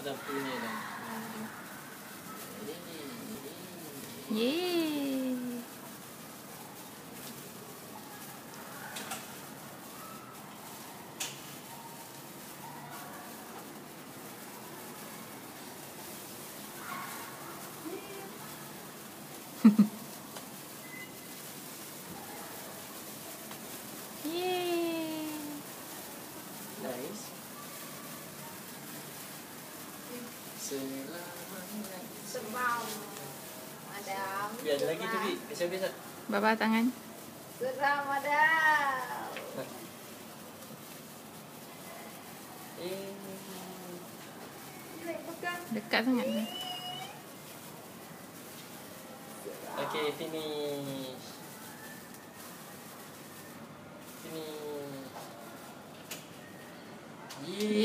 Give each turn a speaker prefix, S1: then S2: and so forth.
S1: Ada punya dah.
S2: Yeay. Yeay.
S1: Nice. Selamanya.
S3: Sebab madam.
S1: Biar ada lagi tu, Bi. Biasa-biasa.
S2: Baba tangan.
S3: Geram madam. Boleh pegang.
S2: Dekat sangat ni.
S1: Okay, finish. Finish. Yeay.